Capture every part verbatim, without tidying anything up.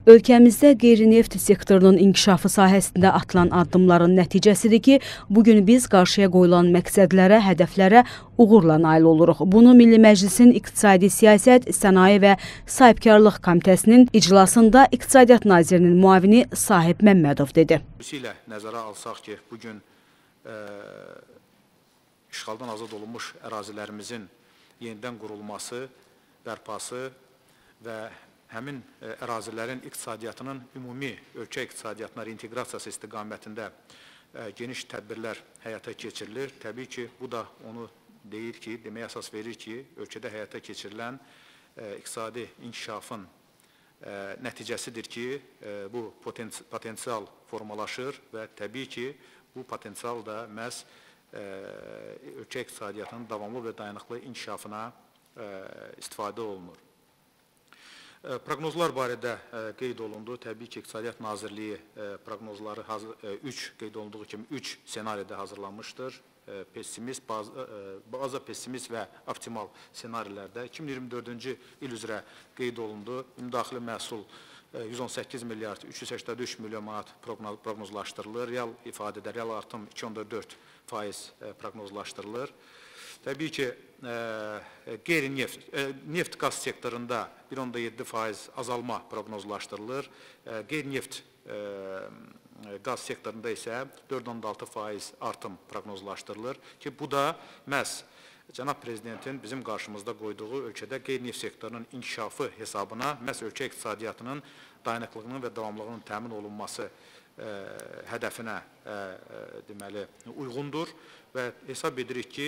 Ölkəmizdə qeyri-neft sektorunun inkişafı sahəsində atılan addımların nəticəsidir ki, bugün biz qarşıya qoyulan məqsədlərə, hədəflərə uğurla nail oluruq. Bunu Milli Məclisin İqtisadi Siyasət, Sənaye və Sahibkarlıq Komitəsinin iclasında İqtisadiyyat Nazirinin müavini Sahib Məmmədov dedi. Xüsusilə nəzərə alsaq ki, bugün e, işğaldan azad olunmuş ərazilərimizin yenidən qurulması, bərpası və həmin ərazilərin iqtisadiyyatının ümumi ölkə iqtisadiyyatına reinteqrasiyası istiqamətində geniş tədbirlər həyata keçirilir. Təbii ki, bu da onu deyir ki, deməyə əsas verir ki, ölkədə həyata keçirilən iqtisadi inkişafın nəticəsidir ki, bu potensial formalaşır və təbii ki, bu potensial da məhz ölkə iqtisadiyyatının davamlı və dayanıqlı inkişafına istifadə olunur. Proqnozlar barədə qeyd olundu. Təbii ki, İqtisadiyyat Nazirliyi proqnozları üç qeyd olunduğu kimi üç senariydə hazırlanmışdır. Pessimist, bazı pessimist və optimal senarilərdə iki min iyirmi dördüncü il üzrə qeyd olundu. Ümumdaxili məhsul yüz on səkkiz milyard üç yüz səksən üç milyon manat proqnozlaşdırılır. Real ifadədə real artım iki nöqtə dörd faiz proqnozlaşdırılır. Təbii ki, qeyri-neft, neft-qaz sektorunda bir nöqtə yeddi faiz azalma proqnozlaşdırılır. Qeyri-neft qaz sektorunda isə dörd nöqtə altı faiz artım proqnozlaşdırılır ki, bu da məhz Cənab Prezidentin bizim qarşımızda qoyduğu ölkədə qeyri-neft sektorunun inkişafı hesabına məhz ölkə iqtisadiyyatının dayanıqlığının və davamlılığının təmin olunması hədəfinə deməli uyğundur və hesab edirik ki,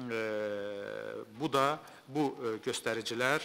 bu da bu göstəricilər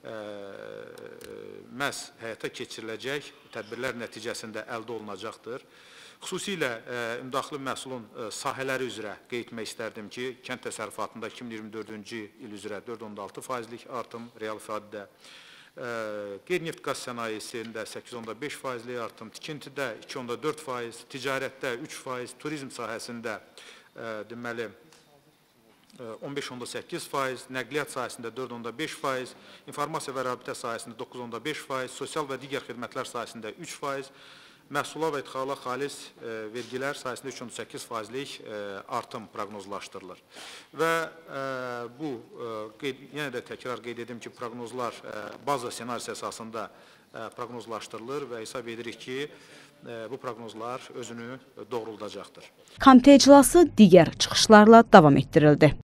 məhz həyata keçiriləcək tədbirlər nəticəsində əldə olunacaqdır. Xüsusilə ümumdaxili məhsulun sahələri üzrə qeyd etmək istərdim ki, kənd təsərrüfatında iki min iyirmi dördüncü il üzrə dörd nöqtə altı faizlik artım real ifadədə, qeyri-neft qaz sənayesində səkkiz nöqtə beş faizlik artım, tikintidə iki nöqtə dörd faiz, ticarətdə üç faiz, turizm sahəsində deməli on beş nöqtə səkkiz faiz, nəqliyyat sahəsində dörd nöqtə beş faiz, informasiya və rabitə sahəsində doqquz nöqtə beş faiz, sosial və digər xidmətlər sahəsində üç faiz, məhsula və idxala xalis vergilər sayəsində üç nöqtə səkkiz faizlik artım proqnozlaşdırılır. Və bu, yenə də təkrar qeyd edim ki, proqnozlar baza senarisi əsasında proqnozlaşdırılır və hesab edirik ki, bu proqnozlar özünü doğruldacaqdır. Komitə iclası digər çıxışlarla davam etdirildi.